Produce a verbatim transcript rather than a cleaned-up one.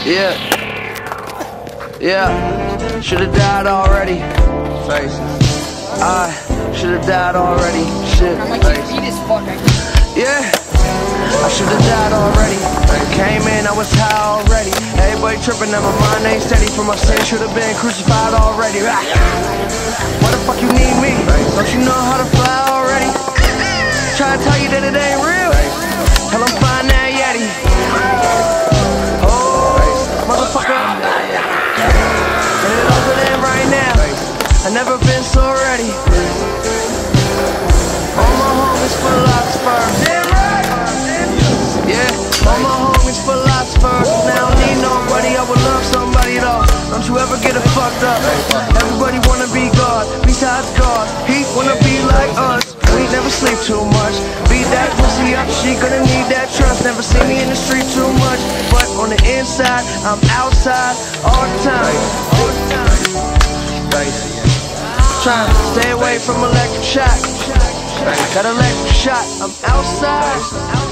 Yeah, yeah, should've died already. Face. I should've died already. Shit. Yeah, I should've died already. Came in, I was high already. Everybody tripping, and my mind ain't steady. For my sin, should've been crucified already. Why the fuck you need me? Don't you know how to fly already? Try to tell you that it ain't real. Hell, I'm flying that Yeti. Oh, motherfucker. And it over there right now. I never been so ready. All my homies philosophers. Yeah, all my homies philosophers. Now I don't need nobody, I would love somebody though. Don't you ever get it fucked up. Everybody wanna be God, besides God. He wanna be like us. We never sleep too much. Beat that pussy up, she gonna need that trust. Never see me in the street too much, but on the inside, I'm outside all the time. All the time. Trying to stay away from electric shock. Got electric shot, I'm outside.